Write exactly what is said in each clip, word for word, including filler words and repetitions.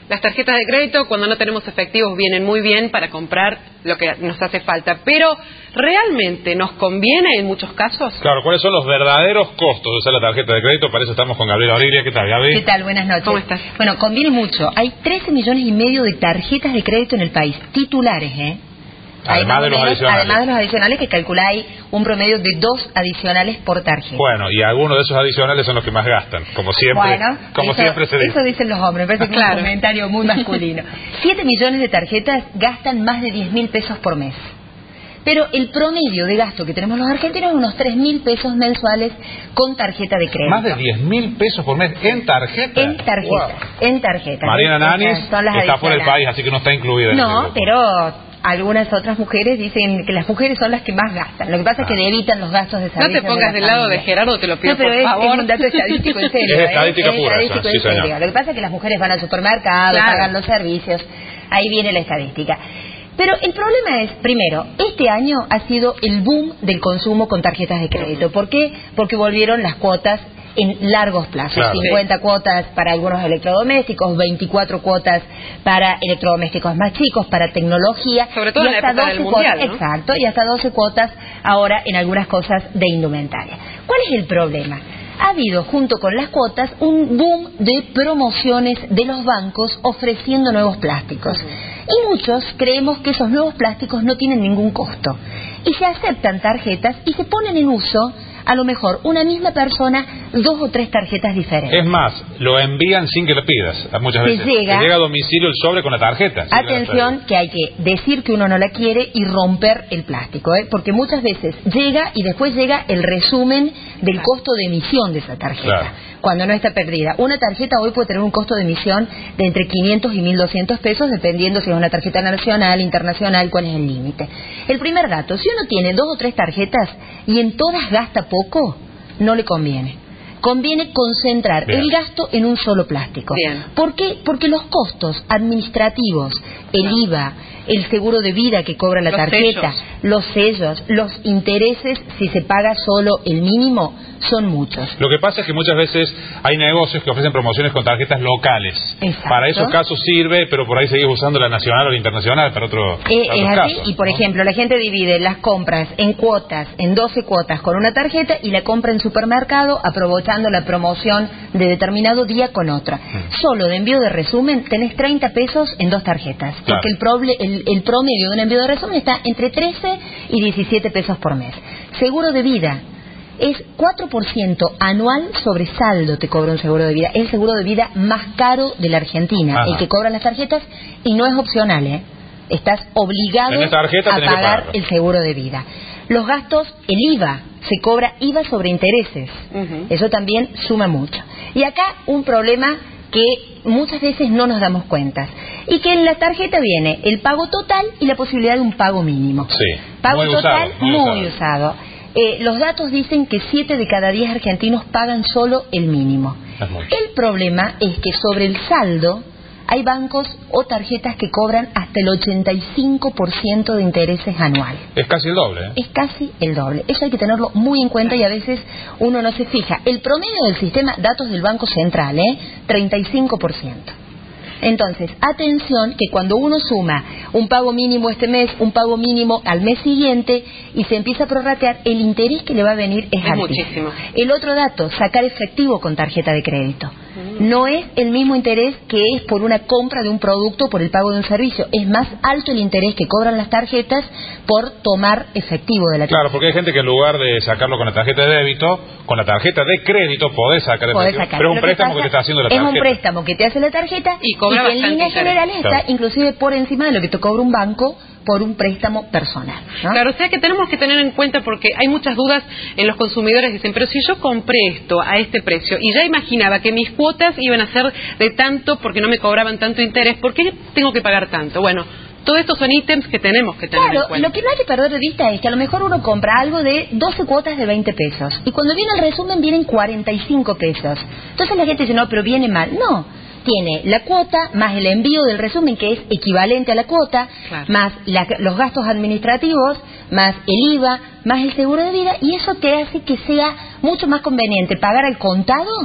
las tarjetas de crédito cuando no tenemos efectivos vienen muy bien para comprar lo que nos hace falta, pero ¿realmente nos conviene en muchos casos? Claro, ¿cuáles son los verdaderos costos de usar la tarjeta de crédito? Para eso estamos con Gabriela Origlia. ¿Qué tal, Gaby? ¿Qué tal? Buenas noches. ¿Cómo estás? Bueno, conviene mucho. Hay trece millones y medio de tarjetas de crédito en el país, titulares, ¿eh? Además de los menos, adicionales. Además de los adicionales, que calculáis un promedio de dos adicionales por tarjeta. Bueno, y algunos de esos adicionales son los que más gastan, como siempre, bueno, como eso, siempre se dice. Eso dicen los hombres, me parece que claro. es un comentario muy masculino. siete millones de tarjetas gastan más de diez mil pesos por mes. Pero el promedio de gasto que tenemos los argentinos es unos tres mil pesos mensuales con tarjeta de crédito. Más de diez mil pesos por mes en tarjeta. En tarjeta, wow. en tarjeta. Mariana Nanis está fuera del país, así que no está incluida en No, el pero algunas otras mujeres dicen que las mujeres son las que más gastan. Lo que pasa ah. es que debitan los gastos de servicio. No te pongas de del lado de Gerardo, te lo pido, no, pero por es, favor. es un dato estadístico en serio. Es estadística ¿eh? pura. Es estadístico eso, en sí, serio. Lo que pasa es que las mujeres van al supermercado, claro. pagan los servicios. Ahí viene la estadística. Pero el problema es, primero, este año ha sido el boom del consumo con tarjetas de crédito. ¿Por qué? Porque volvieron las cuotas en largos plazos, claro. cincuenta cuotas para algunos electrodomésticos, veinticuatro cuotas para electrodomésticos más chicos, para tecnología, sobre todo y en hasta la época doce del cuotas, mundial, ¿no? exacto, y hasta doce cuotas ahora en algunas cosas de indumentaria. ¿Cuál es el problema? Ha habido, junto con las cuotas, un boom de promociones de los bancos ofreciendo nuevos plásticos. Uh-huh. Y muchos creemos que esos nuevos plásticos no tienen ningún costo. Y se aceptan tarjetas y se ponen en uso, a lo mejor, una misma persona, dos o tres tarjetas diferentes. Es más, lo envían sin que le pidas, muchas veces. Te llega, Te llega a domicilio el sobre con la tarjeta. Atención, que hay que decir que uno no la quiere y romper el plástico, ¿eh? Porque muchas veces llega y después llega el resumen del costo de emisión de esa tarjeta, claro. cuando no está perdida. Una tarjeta hoy puede tener un costo de emisión de entre quinientos y mil doscientos pesos, dependiendo si es una tarjeta nacional, internacional, cuál es el límite. El primer dato, si uno tiene dos o tres tarjetas y en todas gasta poco, no le conviene. Conviene concentrar Bien. el gasto en un solo plástico. Bien. ¿Por qué? Porque los costos administrativos, el I V A, el seguro de vida que cobra la los tarjeta, sellos. los sellos, los intereses, si se paga solo el mínimo, son muchos. Lo que pasa es que muchas veces hay negocios que ofrecen promociones con tarjetas locales. Exacto. Para esos casos sirve, pero por ahí seguís usando la nacional o la internacional para, otro, eh, para es otros así, casos. Y por ¿no? ejemplo, la gente divide las compras en cuotas, en doce cuotas con una tarjeta, y la compra en supermercado aprovechando la promoción de determinado día con otra. Hmm. Solo de envío de resumen tenés treinta pesos en dos tarjetas. Claro. Porque el, proble el, el promedio de un envío de resumen está entre trece y diecisiete pesos por mes. Seguro de vida. Es cuatro por ciento anual sobre saldo te cobra un seguro de vida. Es el seguro de vida más caro de la Argentina, Ajá. el que cobran las tarjetas, y no es opcional, ¿eh? Estás obligado a pagar el seguro de vida. Los gastos, el I V A, se cobra I V A sobre intereses. Uh-huh. Eso también suma mucho. Y acá un problema que muchas veces no nos damos cuenta, y que en la tarjeta viene el pago total y la posibilidad de un pago mínimo. Sí, pago muy total usado, muy, muy usado. usado. Eh, los datos dicen que siete de cada diez argentinos pagan solo el mínimo. El problema es que sobre el saldo hay bancos o tarjetas que cobran hasta el ochenta y cinco por ciento de intereses anuales. Es casi el doble, ¿eh? Es casi el doble. Eso hay que tenerlo muy en cuenta y a veces uno no se fija. El promedio del sistema, datos del Banco Central, ¿eh? treinta y cinco por ciento. Entonces, atención, que cuando uno suma un pago mínimo este mes, un pago mínimo al mes siguiente, y se empieza a prorratear, el interés que le va a venir es, es altísimo. Muchísimo. El otro dato, sacar efectivo con tarjeta de crédito. No es el mismo interés que es por una compra de un producto o por el pago de un servicio. Es más alto el interés que cobran las tarjetas por tomar efectivo de la tarjeta. Claro, porque hay gente que en lugar de sacarlo con la tarjeta de débito, con la tarjeta de crédito podés sacar podés efectivo. sacar. Pero es un Lo que préstamo pasa que te está haciendo la tarjeta. Es un préstamo que te hace la tarjeta y, y que en líneas generales está claro. inclusive por encima de lo que te cobra un banco por un préstamo personal, ¿no? Claro, o sea que tenemos que tener en cuenta, porque hay muchas dudas en los consumidores. Dicen, pero si yo compré esto a este precio y ya imaginaba que mis cuotas iban a ser de tanto porque no me cobraban tanto interés, ¿por qué tengo que pagar tanto? Bueno, todos estos son ítems que tenemos que tener claro, en cuenta. Lo que no hay que perder de vista es que a lo mejor uno compra algo de doce cuotas de veinte pesos y cuando viene el resumen vienen cuarenta y cinco pesos. Entonces la gente dice, no, pero viene mal. No. Tiene la cuota más el envío del resumen, que es equivalente a la cuota, claro. más la, los gastos administrativos, más el I V A, más el seguro de vida, y eso te hace que sea mucho más conveniente pagar al contado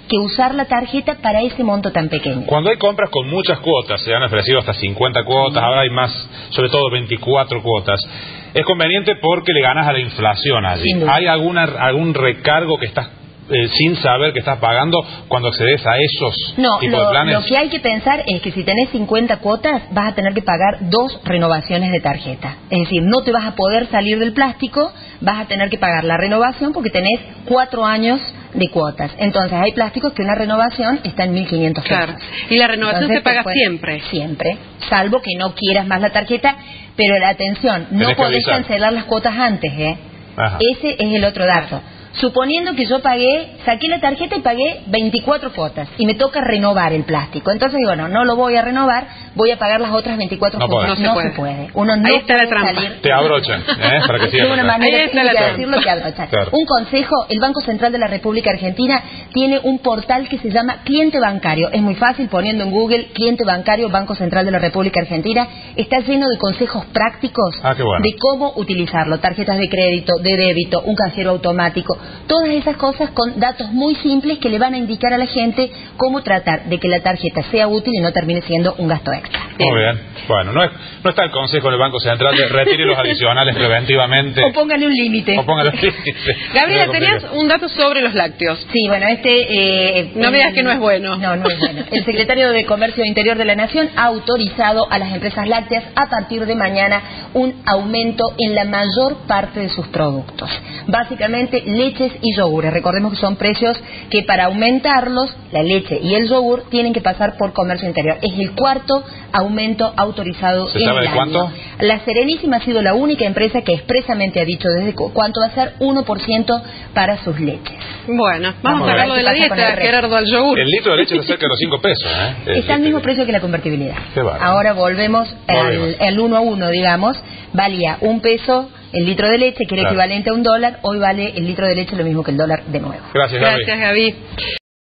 que usar la tarjeta para ese monto tan pequeño. Cuando hay compras con muchas cuotas, se han ofrecido hasta cincuenta cuotas, ahora hay más, sobre todo veinticuatro cuotas, es conveniente porque le ganas a la inflación allí. ¿Hay alguna, algún recargo que estás Eh, sin saber que estás pagando cuando accedes a esos no, tipos lo, de planes? No, lo que hay que pensar es que si tenés cincuenta cuotas vas a tener que pagar dos renovaciones de tarjeta. Es decir, no te vas a poder salir del plástico, vas a tener que pagar la renovación porque tenés cuatro años de cuotas. Entonces hay plásticos que una renovación está en mil quinientos pesos. Claro. Y la renovación Entonces, se paga puede, siempre. Siempre, salvo que no quieras más la tarjeta, pero la atención, no Tenés podés cancelar las cuotas antes, ¿eh? Ajá. Ese es el otro dato. Suponiendo que yo pagué, saqué la tarjeta y pagué veinticuatro cuotas y me toca renovar el plástico. Entonces digo, no, no lo voy a renovar, voy a pagar las otras veinticuatro no cuotas. No, no se, se puede. puede. Uno no Ahí está puede la trampa. salir. Te abrochan, ¿eh? Para que sigas. De una manera Ahí está técnica la de decirlo que abrochan. Claro. Un consejo, el Banco Central de la República Argentina tiene un portal que se llama Cliente Bancario. Es muy fácil, poniendo en Google Cliente Bancario, Banco Central de la República Argentina. Está lleno de consejos prácticos ah, qué bueno. de cómo utilizarlo. Tarjetas de crédito, de débito, un cajero automático. Todas esas cosas con datos muy simples que le van a indicar a la gente cómo tratar de que la tarjeta sea útil y no termine siendo un gasto extra. Muy bien. Bueno, no, es, no está el consejo del Banco Central de retire los adicionales preventivamente. O póngale un límite. O póngale un límite. Gabriela, tenías un dato sobre los lácteos. Sí, bueno, este... Eh, no me digas que no es bueno. No, no es bueno. El secretario de Comercio Interior de la Nación ha autorizado a las empresas lácteas a partir de mañana un aumento en la mayor parte de sus productos. Básicamente leches y yogures. Recordemos que son precios que para aumentarlos, la leche y el yogur tienen que pasar por Comercio Interior. Es el cuarto aumento autorizado ¿Se en sabe el de cuánto? año. La Serenísima ha sido la única empresa que expresamente ha dicho desde cu cuánto va a ser uno por ciento para sus leches. Bueno, vamos, Vamos a a ver hablarlo qué de la pasa con el dieta, resto. Gerardo, al yogur. El litro de leche está cerca de los cinco pesos, ¿eh? El Está al litro mismo de- precio que la convertibilidad. Qué bárbaro. Ahora volvemos Volvemos. al, al uno a uno, digamos. Valía un peso el litro de leche, que era Claro. equivalente a un dólar. Hoy vale el litro de leche lo mismo que el dólar de nuevo. Gracias, Gaby. Gracias, Gaby.